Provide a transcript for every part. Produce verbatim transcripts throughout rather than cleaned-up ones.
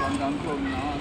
刚刚做然后。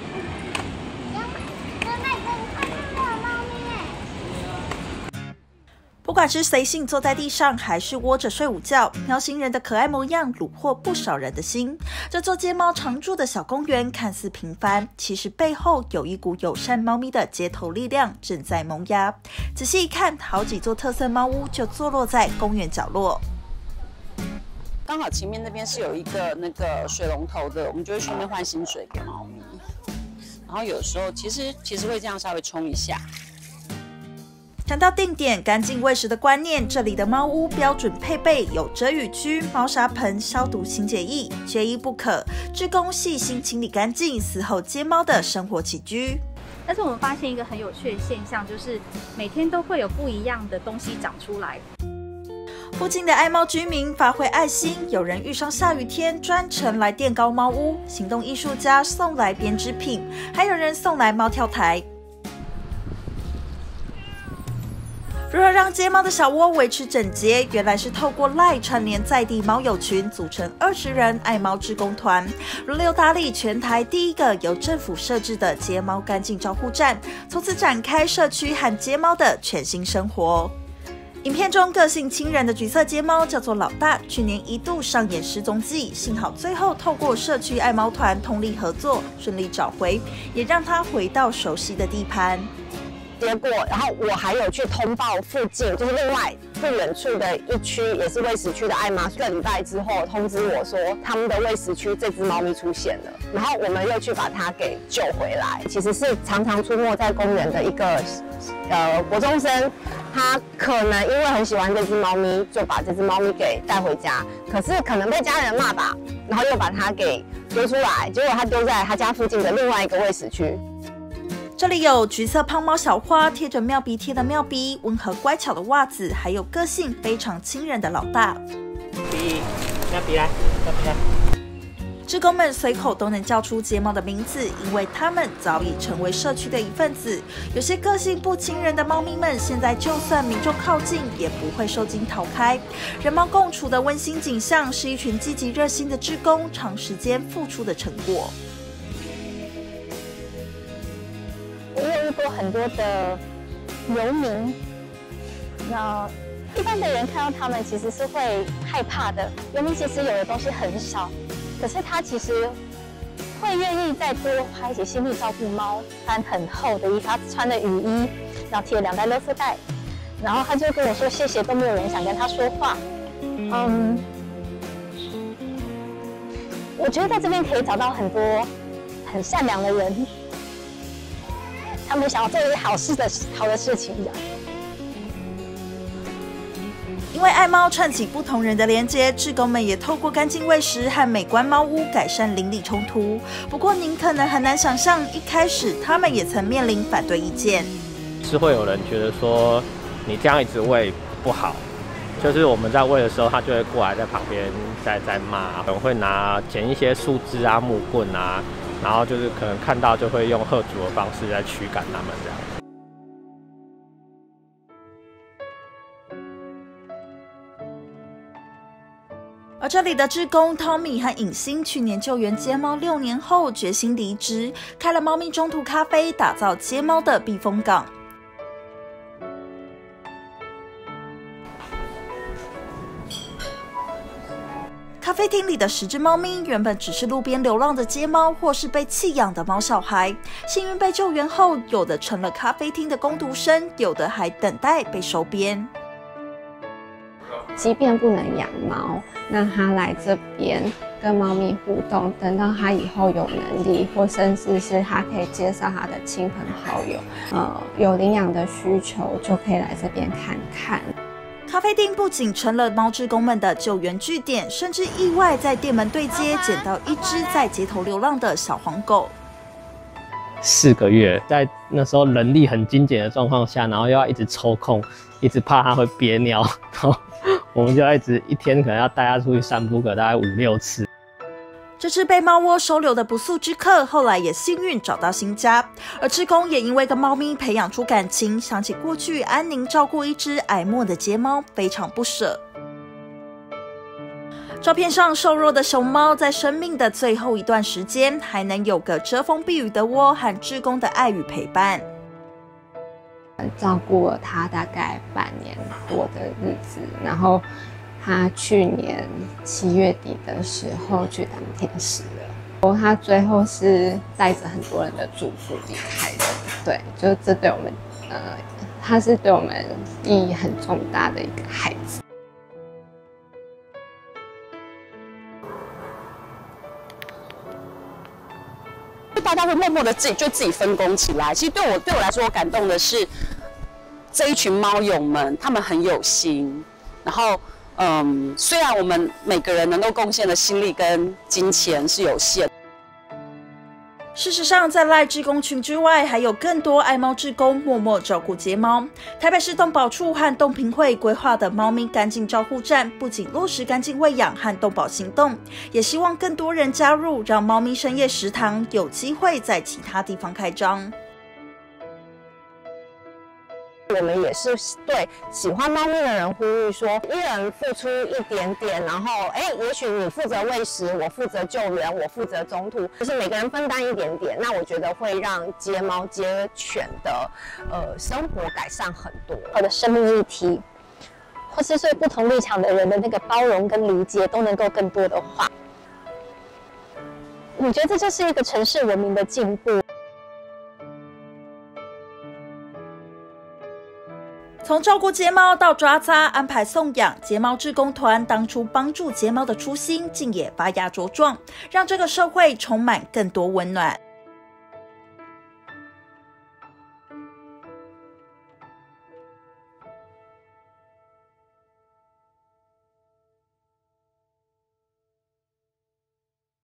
不管是随性坐在地上，还是窝着睡午觉，喵星人的可爱模样虏获不少人的心。这座街猫常住的小公园看似平凡，其实背后有一股友善猫咪的街头力量正在萌芽。仔细一看，好几座特色猫屋就坐落在公园角落。 刚好前面那边是有一个那个水龙头的，我们就会去那边换新水给猫咪。然后有时候其实其实会这样稍微冲一下。 谈到定点干净喂食的观念，这里的猫屋标准配备有遮雨区、猫砂盆、消毒清洁液，缺一不可。志工细心清理干净，伺候街猫的生活起居。 但是我们发现一个很有趣的现象，就是每天都会有不一样的东西长出来。 附近的爱猫居民发挥爱心，有人遇上下雨天专程来垫高猫屋，行动艺术家送来编织品，还有人送来猫跳台。如何让街猫的小窝维持整洁？原来是透过 LINE 串联在地猫友群，组成二十人爱猫志工团，轮流打理全台第一个由政府设置的街猫干净照护站，从此展开社区和街猫的全新生活。影片中个性亲人的橘色街猫叫做老大，去年一度上演失踪记，幸好最后透过社区爱猫团通力合作，顺利找回，也让它回到熟悉的地盘。 结果，然后我还有去通报附近，就是另外不远处的一区，也是喂食区的爱妈，一个礼拜之后通知我说，他们的喂食区这只猫咪出现了，然后我们又去把它给救回来。其实是常常出没在公园的一个呃国中生，他可能因为很喜欢这只猫咪，就把这只猫咪给带回家，可是可能被家人骂吧，然后又把它给丢出来，结果他丢在他家附近的另外一个喂食区。 这里有橘色胖猫小花，贴着妙鼻贴的妙鼻，温和乖巧的袜子，还有个性非常亲人的老大。 鼻，妙鼻来，妙鼻来。 志工们随口都能叫出街猫的名字，因为它们早已成为社区的一份子。有些个性不亲人的猫咪们，现在就算民众靠近，也不会受惊逃开。人猫共处的温馨景象，是一群积极热心的志工长时间付出的成果。 我有遇过很多的游民，那一般的人看到他们其实是会害怕的。游民其实有的东西很少，可是他其实会愿意再多花一些心力照顾猫。穿很厚的衣服，他穿的雨衣，然后提了两袋垃圾袋，然后他就跟我说谢谢，都没有人想跟他说话。嗯，我觉得在这边可以找到很多很善良的人。他们想要做一些好事的好的事情的。 因为爱猫串起不同人的连接，志工们也透过干净喂食和美观猫屋改善邻里冲突。不过您可能很难想象，一开始他们也曾面临反对意见。 是会有人觉得说你这样一直喂不好，就是我们在喂的时候，他就会过来在旁边在在骂，可能会拿捡一些树枝啊、木棍啊。然后就是可能看到就会用喝阻的方式来驱赶他们这样。 而这里的志工 Tommy 和影星去年救援街猫六年后决心离职，开了猫咪中途咖啡，打造街猫的避风港。咖啡厅里的十只猫咪原本只是路边流浪的街猫，或是被弃养的猫小孩。幸运被救援后，有的成了咖啡厅的工读生，有的还等待被收编。 即便不能养猫，那他来这边跟猫咪互动，等到他以后有能力，或甚至是他可以介绍他的亲朋好友，呃，有领养的需求，就可以来这边看看。 咖啡厅不仅成了猫志工们的救援据点，甚至意外在店门对接捡到一只在街头流浪的小黄狗。 四个月，在那时候人力很精简的状况下，然后又要一直抽空，一直怕它会憋尿，然后我们就要一直一天可能要带它出去散步个大概五六次。 这只被猫窝收留的不速之客，后来也幸运找到新家。而志工也因为跟猫咪培养出感情，想起过去安宁照顾一只挨饿的街猫，非常不舍。 照片上瘦弱的熊猫，在生命的最后一段时间，还能有个遮风避雨的窝和志工的爱与陪伴。 照顾了它大概半年多的日子，然后它去年七月底的时候去当天使了。它最后是带着很多人的祝福离开的，对，就这对我们，呃，它是对我们意义很重大的一个孩子。 大家会默默的自己就自己分工起来。其实对我对我来说，我感动的是这一群猫友们，他们很有心。然后，嗯，虽然我们每个人能够贡献的心力跟金钱是有限。 事实上，在赖志工群之外，还有更多爱猫志工默默照顾街猫。台北市动保处和动评会规划的猫咪干净照护站，不仅落实干净喂养和动保行动，也希望更多人加入，让猫咪深夜食堂有机会在其他地方开张。 我们也是对喜欢猫咪的人呼吁说，一人付出一点点，然后哎，也许你负责喂食，我负责救援，我负责中途，就是每个人分担一点点。那我觉得会让接猫接犬的呃生活改善很多。 我的生命议题，或是对不同立场的人的那个包容跟理解，都能够更多的话。我觉得这就是一个城市文明的进步。 从照顾街猫到抓扎、安排送养，街猫志工团当初帮助街猫的初心，竟也发芽茁壮，让这个社会充满更多温暖。